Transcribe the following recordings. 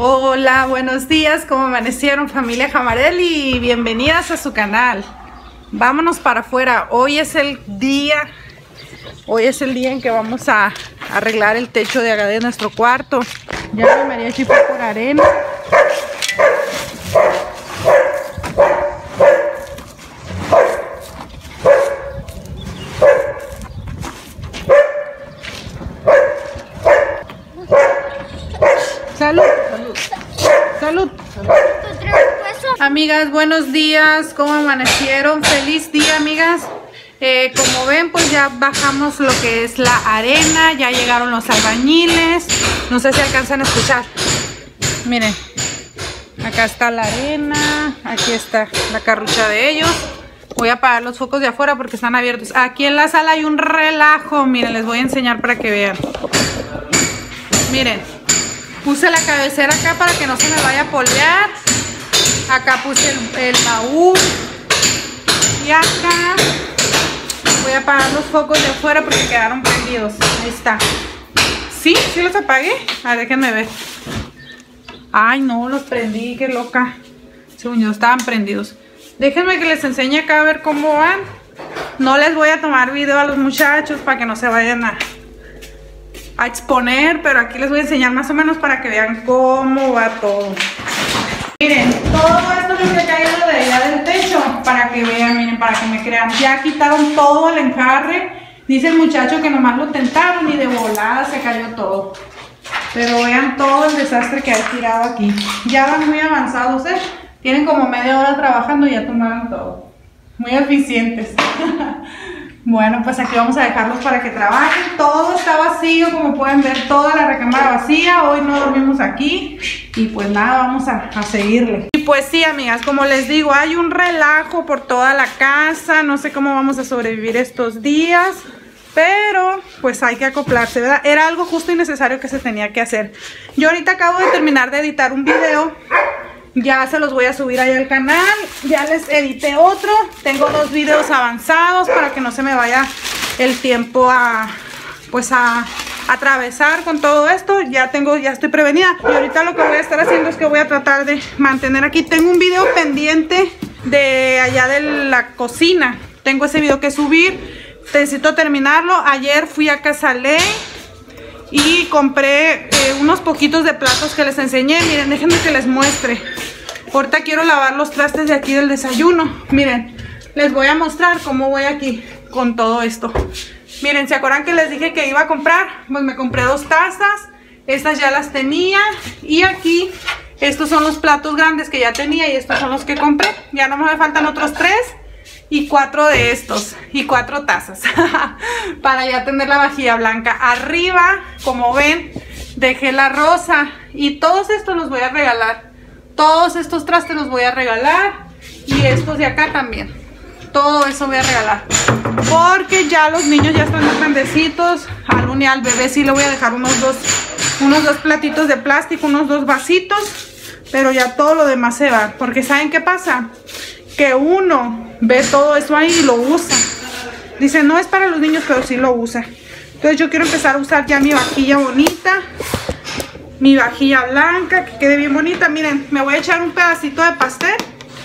Hola, buenos días, ¿cómo amanecieron familia Jamarelli? Bienvenidas a su canal. Vámonos para afuera, hoy es el día en que vamos a arreglar el techo de acá de nuestro cuarto. Ya mi mariachi fue por arena. Salud. Salud. Amigas, buenos días, ¿cómo amanecieron? Feliz día, amigas. Como ven, pues ya bajamos lo que es la arena, ya llegaron los albañiles. No sé si alcanzan a escuchar. Miren, acá está la arena, aquí está la carrucha de ellos. Voy a apagar los focos de afuera porque están abiertos. Aquí en la sala hay un relajo, miren, les voy a enseñar para que vean. Miren, puse la cabecera acá para que no se me vaya a polvear. Acá puse el baúl. Y acá voy a apagar los focos de afuera porque quedaron prendidos. Ahí está. ¿Sí? ¿Sí los apagué? A ver, déjenme ver. Ay, no, los prendí, qué loca. Según yo, estaban prendidos. Déjenme que les enseñe acá a ver cómo van. No les voy a tomar video a los muchachos para que no se vayan a exponer, pero aquí les voy a enseñar más o menos para que vean cómo va todo. Miren, todo esto que se ha caído de allá del techo, para que vean, miren, para que me crean. Ya quitaron todo el enjarre. Dice el muchacho que nomás lo tentaron y de volada se cayó todo. Pero vean todo el desastre que ha tirado aquí. Ya van muy avanzados, ¿eh? Tienen como media hora trabajando y ya tomaron todo. Muy eficientes. Bueno, pues aquí vamos a dejarlos para que trabajen. Todo está vacío, como pueden ver, toda la recámara vacía. Hoy no dormimos aquí. Y pues nada, vamos a seguirle. Y pues sí, amigas, como les digo, hay un relajo por toda la casa. No sé cómo vamos a sobrevivir estos días, pero pues hay que acoplarse, ¿verdad? Era algo justo y necesario que se tenía que hacer. Yo ahorita acabo de terminar de editar un video. Ya se los voy a subir ahí al canal. Ya les edité otro. Tengo 2 videos avanzados para que no se me vaya el tiempo a atravesar con todo esto. Ya estoy prevenida. Y ahorita lo que voy a estar haciendo es que voy a tratar de mantener aquí. Tengo un video pendiente de allá de la cocina. Tengo ese video que subir. Necesito terminarlo. Ayer fui a Casalé y compré unos poquitos de platos que les enseñé. Miren, déjenme que les muestre. Ahorita quiero lavar los trastes de aquí del desayuno. Miren, les voy a mostrar cómo voy aquí con todo esto. Miren, ¿se acuerdan que les dije que iba a comprar? Pues me compré 2 tazas. Estas ya las tenía. Y aquí, estos son los platos grandes que ya tenía y estos son los que compré. Ya no me faltan otros 3. Y 4 de estos y 4 tazas para ya tener la vajilla blanca. Arriba, como ven, dejé la rosa. Y todos estos los voy a regalar. Todos estos trastes los voy a regalar. Y estos de acá también. Todo eso voy a regalar. Porque ya los niños ya están muy grandecitos. Y al bebé sí le voy a dejar unos dos platitos de plástico, unos 2 vasitos. Pero ya todo lo demás se va. Porque ¿saben qué pasa? Que uno ve todo eso ahí y lo usa. Dice, no es para los niños, pero sí lo usa. Entonces yo quiero empezar a usar ya mi vajilla bonita. Mi vajilla blanca, que quede bien bonita. Miren, me voy a echar un pedacito de pastel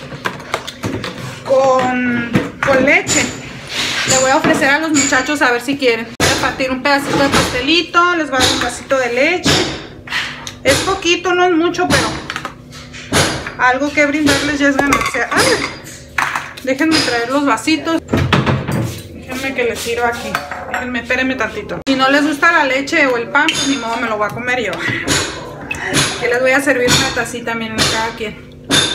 con leche. Le voy a ofrecer a los muchachos a ver si quieren. Voy a partir un pedacito de pastelito. Les voy a dar un vasito de leche. Es poquito, no es mucho, pero algo que brindarles ya es ganancia. ¡Ay! Déjenme traer los vasitos. Déjenme que les sirva aquí. Déjenme, espérenme tantito. Si no les gusta la leche o el pan, pues ni modo, me lo voy a comer yo. Aquí les voy a servir una tacita, miren, a cada quien.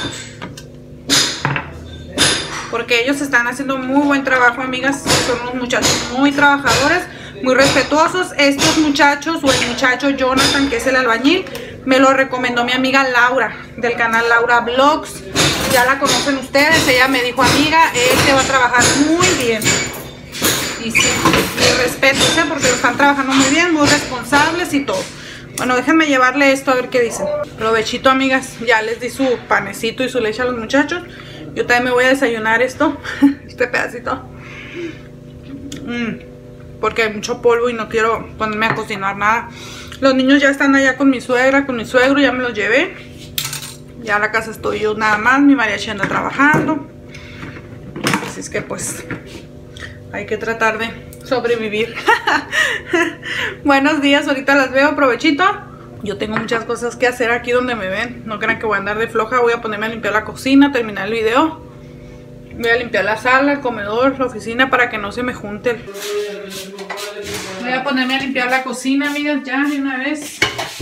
Porque ellos están haciendo muy buen trabajo, amigas. Son unos muchachos muy trabajadores, muy respetuosos. Estos muchachos, o el muchacho Jonathan, que es el albañil, me lo recomendó mi amiga Laura, del canal Laura Vlogs. Ya la conocen ustedes. Ella me dijo, amiga, él te va a trabajar muy bien. Y sí, mi respeto, ¿sí? Porque lo están trabajando muy bien, muy responsables y todo. Bueno, déjenme llevarle esto a ver qué dicen. Provechito, amigas. Ya les di su panecito y su leche a los muchachos. Yo también me voy a desayunar esto. Este pedacito. Porque hay mucho polvo y no quiero ponerme a cocinar nada. Los niños ya están allá con mi suegra, con mi suegro, ya me los llevé. Ya en la casa estoy yo nada más, mi mariachi anda trabajando. Así es que pues hay que tratar de sobrevivir. Buenos días, ahorita las veo, provechito. Yo tengo muchas cosas que hacer aquí donde me ven. No crean que voy a andar de floja. Voy a ponerme a limpiar la cocina, terminar el video. Voy a limpiar la sala, el comedor, la oficina para que no se me junten. Voy a ponerme a limpiar la cocina, amigas, ya de una vez.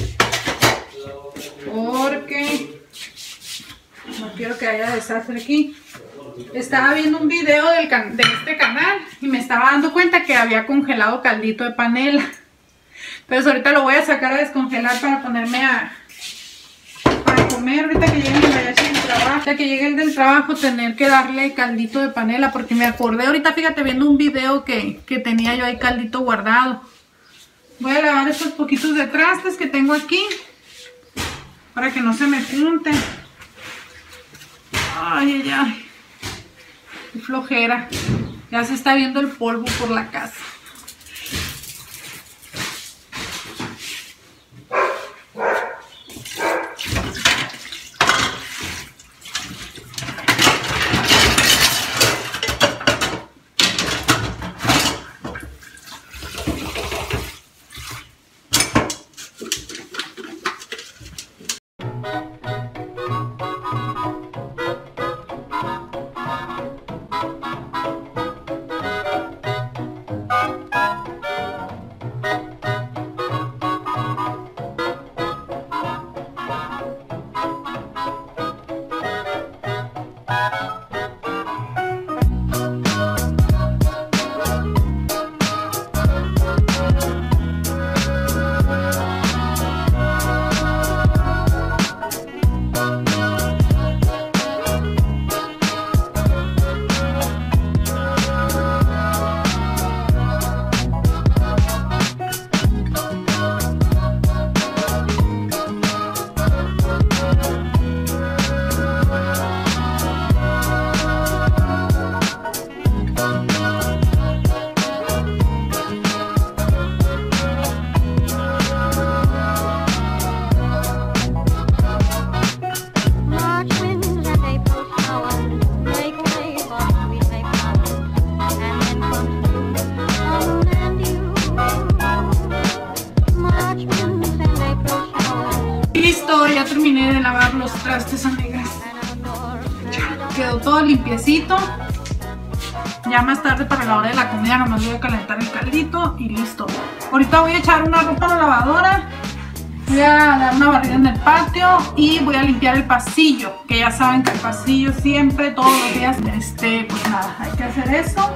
Porque no quiero que haya desastre aquí. Estaba viendo un video de este canal y me estaba dando cuenta que había congelado caldito de panela. Entonces ahorita lo voy a sacar a descongelar para ponerme para comer ahorita que llegue el del trabajo. Ahorita que llegue el del trabajo, tener que darle caldito de panela, porque me acordé ahorita, fíjate, viendo un video que tenía yo ahí caldito guardado. Voy a lavar estos poquitos de trastes que tengo aquí para que no se me junten. Ay, ay, ay. Qué flojera. Ya se está viendo el polvo por la casa. Listo, ya terminé de lavar los trastes, amigas. Quedó todo limpiecito. Ya más tarde para la hora de la comida nomás voy a calentar el caldito y listo. Ahorita voy a echar una ropa a la lavadora. Voy a dar una barrida en el patio y voy a limpiar el pasillo, que ya saben que el pasillo siempre, todos los días, pues nada, hay que hacer eso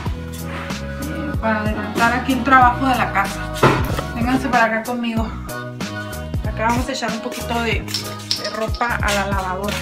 para adelantar aquí el trabajo de la casa. Vénganse para acá conmigo. Acá vamos a echar un poquito de ropa a la lavadora.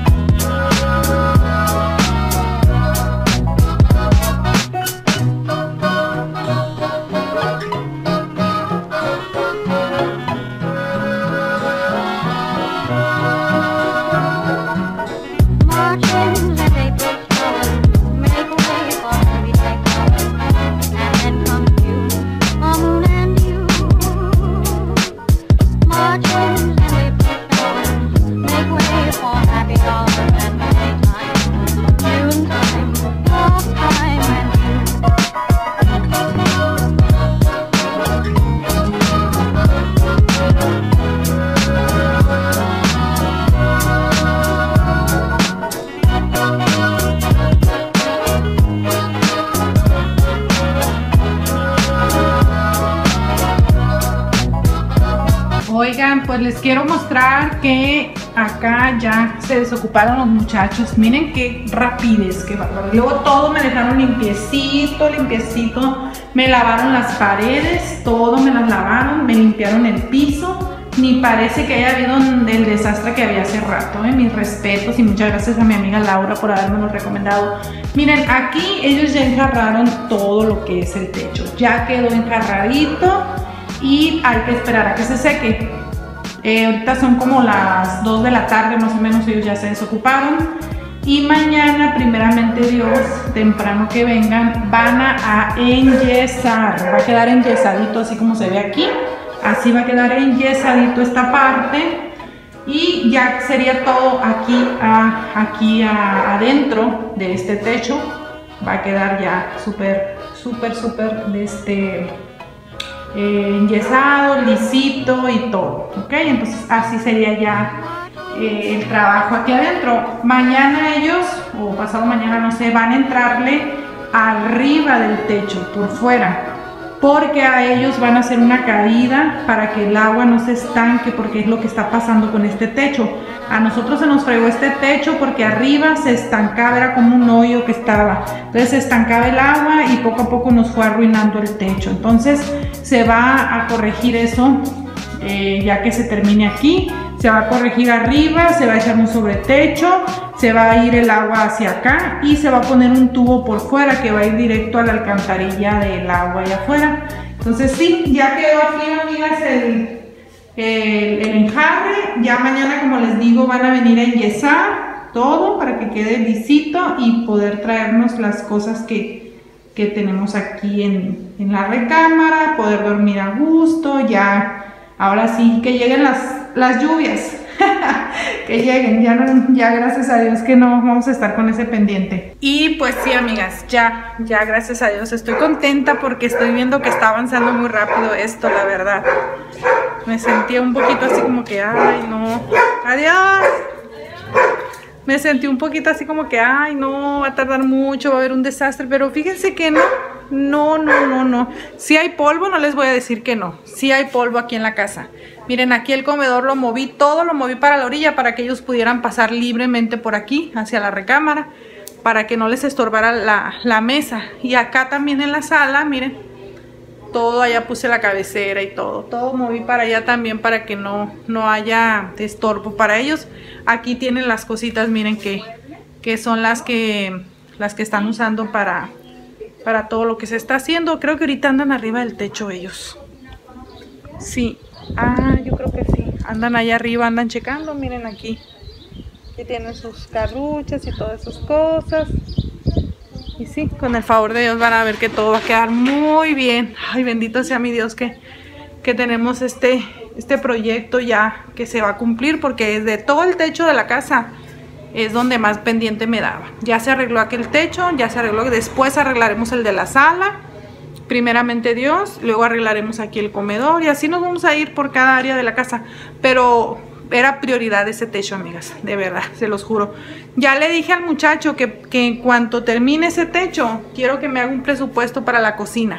Oigan, pues les quiero mostrar que acá ya se desocuparon los muchachos. Miren qué rapidez, qué bárbaro. Luego todo me dejaron limpiecito, limpiecito. Me lavaron las paredes, todo me las lavaron, me limpiaron el piso. Ni parece que haya habido el desastre que había hace rato, mis respetos y muchas gracias a mi amiga Laura por habérmelo recomendado. Miren, aquí ellos ya enjarraron todo lo que es el techo. Ya quedó enjarradito. Y hay que esperar a que se seque. Ahorita son como las 2 de la tarde más o menos, ellos ya se desocuparon. Y mañana, primeramente Dios, temprano que vengan, van a enyesar. Va a quedar enyesadito así como se ve aquí. Así va a quedar enyesadito esta parte. Y ya sería todo aquí adentro de este techo. Va a quedar ya súper enyesado, lisito y todo, ¿ok? Entonces así sería ya el trabajo aquí adentro. Mañana ellos, o pasado mañana, no sé, van a entrarle arriba del techo, por fuera, porque a ellos van a hacer una caída para que el agua no se estanque, porque es lo que está pasando con este techo. A nosotros se nos fregó este techo porque arriba se estancaba, era como un hoyo que estaba. Entonces se estancaba el agua y poco a poco nos fue arruinando el techo. Entonces se va a corregir eso ya que se termine aquí. Se va a corregir arriba, se va a echar un sobretecho, se va a ir el agua hacia acá y se va a poner un tubo por fuera que va a ir directo a la alcantarilla del agua allá afuera. Entonces sí, ya quedó aquí, amigas, el enjarre. Ya mañana, como les digo, van a venir a enyesar todo para que quede lisito y poder traernos las cosas que tenemos aquí en la recámara, poder dormir a gusto. Ya ahora sí que lleguen las lluvias. Que lleguen, ya gracias a Dios que no vamos a estar con ese pendiente. Y pues sí, amigas, ya gracias a Dios estoy contenta porque estoy viendo que está avanzando muy rápido esto, la verdad. Me sentía un poquito así como que, ay no, adiós. Me sentí un poquito así como que, ay no, va a tardar mucho, va a haber un desastre, pero fíjense que no. Si hay polvo, no les voy a decir que no. Si hay polvo aquí en la casa. Miren, aquí el comedor lo moví para la orilla para que ellos pudieran pasar libremente por aquí hacia la recámara, para que no les estorbara la mesa. Y acá también en la sala, miren, todo allá puse la cabecera y todo moví para allá también para que no haya estorbo para ellos. Aquí tienen las cositas, miren, que son las que están usando para todo lo que se está haciendo. Creo que ahorita andan arriba del techo ellos. Sí, yo creo que sí. Andan allá arriba, andan checando, miren aquí. Aquí tienen sus carruchas y todas sus cosas. Y sí, con el favor de Dios van a ver que todo va a quedar muy bien. Ay, bendito sea mi Dios que tenemos este proyecto ya que se va a cumplir, porque desde todo el techo de la casa es donde más pendiente me daba. Ya se arregló aquel techo, ya se arregló. Después arreglaremos el de la sala, primeramente Dios. Luego arreglaremos aquí el comedor y así nos vamos a ir por cada área de la casa. Pero era prioridad ese techo, amigas, de verdad, se los juro. Ya le dije al muchacho que en cuanto termine ese techo, quiero que me haga un presupuesto para la cocina.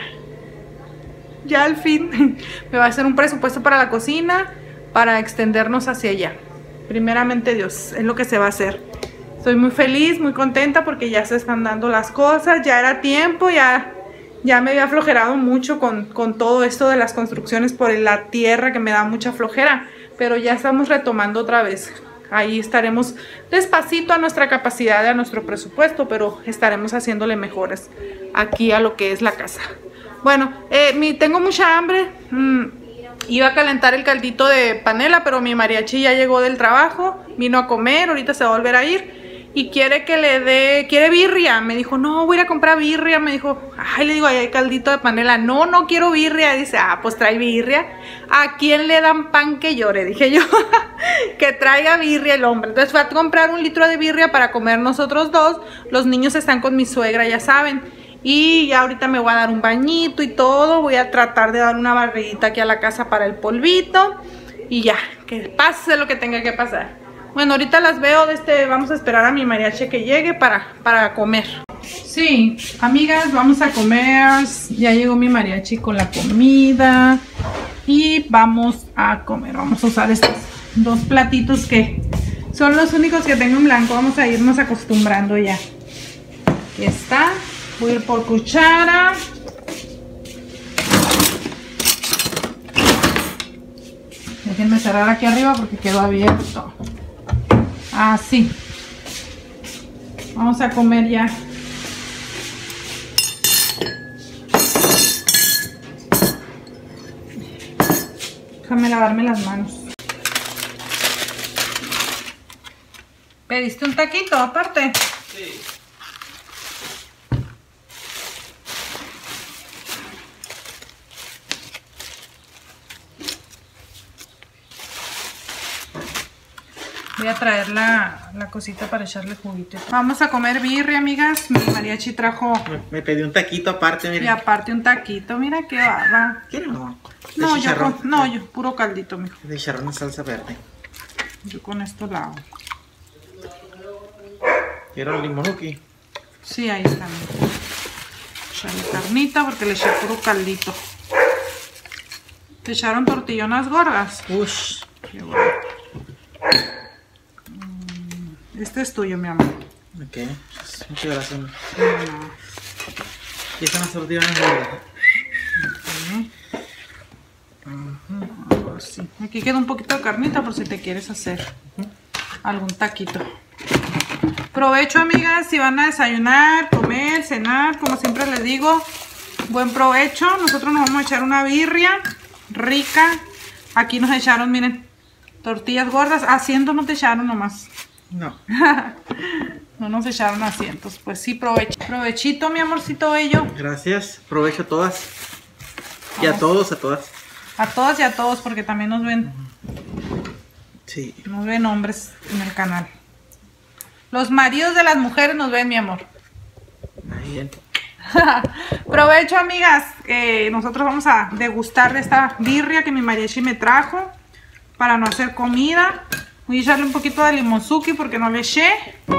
Ya al fin me va a hacer un presupuesto para la cocina, para extendernos hacia allá. Primeramente Dios, es lo que se va a hacer. Estoy muy feliz, muy contenta porque ya se están dando las cosas. Ya era tiempo, ya me había aflojerado mucho con todo esto de las construcciones por la tierra, que me da mucha flojera. Pero ya estamos retomando otra vez. Ahí estaremos despacito a nuestra capacidad, a nuestro presupuesto, pero estaremos haciéndole mejoras aquí a lo que es la casa. Bueno, tengo mucha hambre. Iba a calentar el caldito de panela, pero mi mariachi ya llegó del trabajo, vino a comer, ahorita se va a volver a ir y quiere quiere birria. Me dijo, no, voy a ir a comprar birria. Me dijo, ay, le digo, ahí hay caldito de panela. No quiero birria. Dice, pues trae birria. ¿A quién le dan pan que llore? Dije yo, que traiga birria el hombre. Entonces fue a comprar 1 litro de birria para comer nosotros dos. Los niños están con mi suegra, ya saben. Y ya ahorita me voy a dar un bañito y todo. Voy a tratar de dar una barridita aquí a la casa para el polvito. Y ya, que pase lo que tenga que pasar. Bueno, ahorita las veo. Vamos a esperar a mi mariachi que llegue para comer. Sí, amigas, vamos a comer. Ya llegó mi mariachi con la comida. Y vamos a comer. Vamos a usar estos 2 platitos que son los únicos que tengo en blanco. Vamos a irnos acostumbrando ya. Aquí está. Voy a ir por cuchara. Déjenme cerrar aquí arriba porque quedó abierto. Así. Vamos a comer ya. Déjame lavarme las manos. ¿Pediste un taquito aparte? Sí. Voy a traer la cosita para echarle juguito. Vamos a comer birria, amigas. Mi mariachi trajo... Me pedí un taquito aparte, miren. Y aparte un taquito. Mira qué barra. ¿Quieren no? No, yo puro caldito, mijo. De chicharrón en salsa verde. Yo con esto la hago. ¿Quiero limonuki? Sí, ahí está. Echarle carnita porque le eché puro caldito. ¿Te echaron tortillonas gordas? Ush. Qué bueno. Este es tuyo, mi amor. Ok. Muchas gracias. Y están las tortillonas gordas. Sí. Aquí queda un poquito de carnita por si te quieres hacer algún taquito. Provecho, amigas, si van a desayunar, comer, cenar, como siempre les digo, buen provecho. Nosotros nos vamos a echar una birria rica. Aquí nos echaron, miren, tortillas gordas. Asientos no te echaron nomás. No. No nos echaron asientos. Pues sí, provechito, mi amorcito bello. Gracias. Provecho a todas. Y a todos, a todas. A todas y a todos, porque también nos ven. Sí. Nos ven hombres en el canal. Los maridos de las mujeres nos ven, mi amor. Bien. Provecho, amigas. Nosotros vamos a degustar de esta birria que mi mariachi me trajo para no hacer comida. Voy a echarle un poquito de limonzuki porque no le eché.